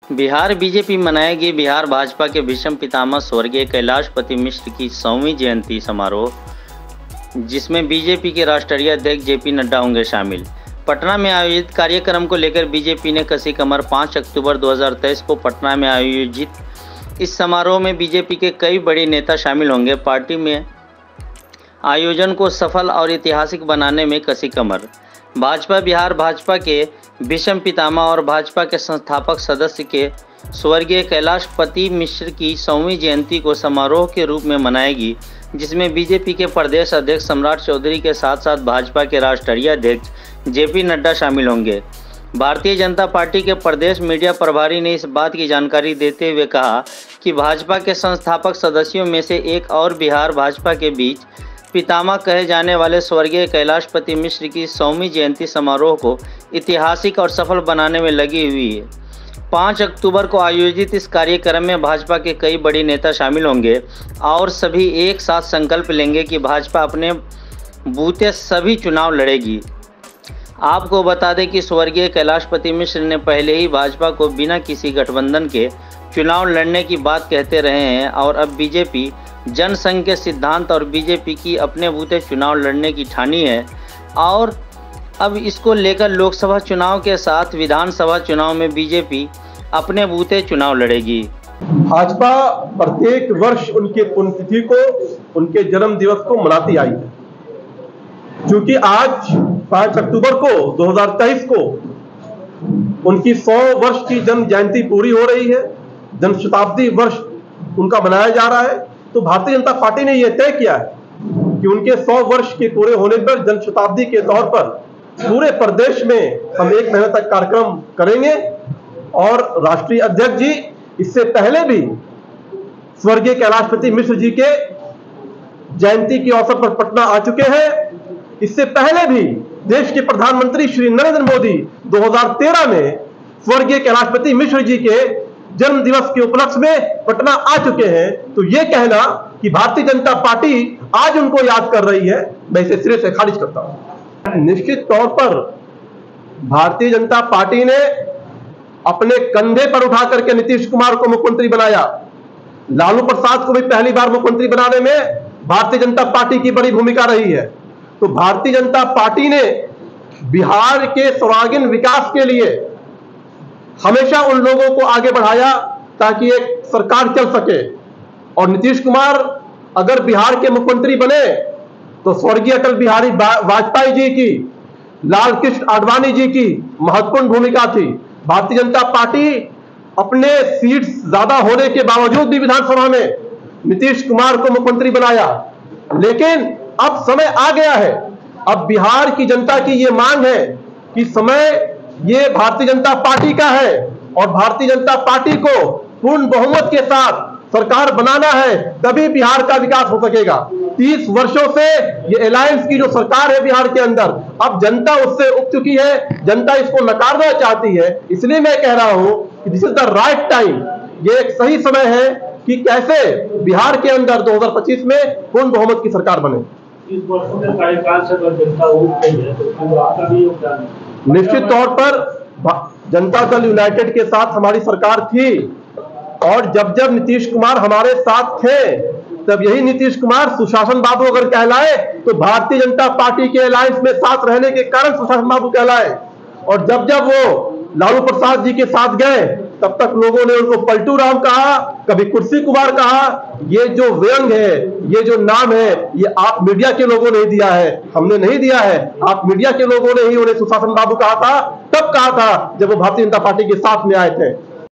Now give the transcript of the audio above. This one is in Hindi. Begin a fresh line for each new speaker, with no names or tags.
बिहार बीजेपी मनाएगी बिहार भाजपा के भीष्म पितामह स्वर्गीय कैलाशपति मिश्र की 100वीं जयंती समारोह, जिसमें बीजेपी के राष्ट्रीय अध्यक्ष जेपी नड्डा होंगे शामिल। पटना में आयोजित कार्यक्रम को लेकर बीजेपी ने कसी कमर। 5 अक्टूबर 2023 को पटना में आयोजित इस समारोह में बीजेपी के कई बड़े नेता शामिल होंगे। पार्टी में आयोजन को सफल और ऐतिहासिक बनाने में कसी कमर। भाजपा बिहार भाजपा के भीष्म पितामह और भाजपा के संस्थापक सदस्य के स्वर्गीय कैलाशपति मिश्र की 100वीं जयंती को समारोह के रूप में मनाएगी, जिसमें बीजेपी के प्रदेश अध्यक्ष सम्राट चौधरी के साथ साथ भाजपा के राष्ट्रीय अध्यक्ष जेपी नड्डा शामिल होंगे। भारतीय जनता पार्टी के प्रदेश मीडिया प्रभारी ने इस बात की जानकारी देते हुए कहा कि भाजपा के संस्थापक सदस्यों में से एक और बिहार भाजपा के बीच पितामह कहे जाने वाले स्वर्गीय कैलाशपति मिश्र की 100वीं जयंती समारोह को ऐतिहासिक और सफल बनाने में लगी हुई है। 5 अक्टूबर को आयोजित इस कार्यक्रम में भाजपा के कई बड़े नेता शामिल होंगे और सभी एक साथ संकल्प लेंगे कि भाजपा अपने बूते सभी चुनाव लड़ेगी। आपको बता दें कि स्वर्गीय कैलाशपति मिश्र ने पहले ही भाजपा को बिना किसी गठबंधन के चुनाव लड़ने की बात कहते रहे हैं और अब बीजेपी जनसंघ के सिद्धांत और बीजेपी की अपने बूते चुनाव लड़ने की ठानी है और अब इसको लेकर लोकसभा चुनाव के साथ विधानसभा चुनाव में बीजेपी अपने बूते चुनाव लड़ेगी।
भाजपा प्रत्येक वर्ष उनके पुण्यतिथि को, उनके जन्म दिवस को मनाती आई है। क्योंकि आज 5 अक्टूबर को 2023 को उनकी 100 वर्ष की जन्म जयंती पूरी हो रही है, जन्म शताब्दी वर्ष उनका मनाया जा रहा है। तो भारतीय जनता पार्टी ने यह तय किया है कि उनके 100 वर्ष के पूरे होने पर जन शताब्दी के तौर पर पूरे प्रदेश में हम 1 महीने तक कार्यक्रम करेंगे। और राष्ट्रीय अध्यक्ष जी इससे पहले भी स्वर्गीय कैलाशपति मिश्र जी के जयंती के अवसर पर पटना आ चुके हैं। इससे पहले भी देश के प्रधानमंत्री श्री नरेंद्र मोदी 2013 में स्वर्गीय कैलाशपति मिश्र जी के जन्म दिवस के उपलक्ष्य में पटना आ चुके हैं। तो यह कहना कि भारतीय जनता पार्टी आज उनको याद कर रही है, मैं इसे सिरे से खारिज करता हूं। निश्चित तौर पर भारतीय जनता पार्टी ने अपने कंधे पर उठा करके नीतीश कुमार को मुख्यमंत्री बनाया। लालू प्रसाद को भी पहली बार मुख्यमंत्री बनाने में भारतीय जनता पार्टी की बड़ी भूमिका रही है। तो भारतीय जनता पार्टी ने बिहार के सर्वांगीण विकास के लिए हमेशा उन लोगों को आगे बढ़ाया ताकि एक सरकार चल सके। और नीतीश कुमार अगर बिहार के मुख्यमंत्री बने तो स्वर्गीय अटल बिहारी वाजपेयी जी की, लाल कृष्ण आडवाणी जी की महत्वपूर्ण भूमिका थी। भारतीय जनता पार्टी अपने सीट्स ज्यादा होने के बावजूद भी विधानसभा में नीतीश कुमार को मुख्यमंत्री बनाया। लेकिन अब समय आ गया है, अब बिहार की जनता की यह मांग है कि समय ये भारतीय जनता पार्टी का है और भारतीय जनता पार्टी को पूर्ण बहुमत के साथ सरकार बनाना है, तभी बिहार का विकास हो सकेगा। 30 वर्षों से ये अलायंस की जो सरकार है बिहार के अंदर, अब जनता उससे उब चुकी है, जनता इसको नकारना चाहती है। इसलिए मैं कह रहा हूं कि this is the right time, ये एक सही समय है कि कैसे बिहार के अंदर 2025 में पूर्ण बहुमत की सरकार बने।
इस वर्षों के कार्यकाल से अगर जनता उब गई है तो आपका भी योगदान।
निश्चित तौर पर जनता दल यूनाइटेड के साथ हमारी सरकार थी और जब जब नीतीश कुमार हमारे साथ थे तब यही नीतीश कुमार सुशासन बाबू अगर कहलाए तो भारतीय जनता पार्टी के अलायंस में साथ रहने के कारण सुशासन बाबू कहलाए। और जब जब वो लालू प्रसाद जी के साथ गए तब तक लोगों ने उनको पलटू राम कहा, कभी कुर्सी कुमार कहा। ये जो व्यंग है, ये जो नाम है, ये आप मीडिया के लोगों ने दिया है, हमने नहीं दिया है। आप मीडिया के लोगों ने ही उन्हें सुशासन बाबू कहा था, तब कहा था जब वो भारतीय जनता पार्टी के साथ में आए थे।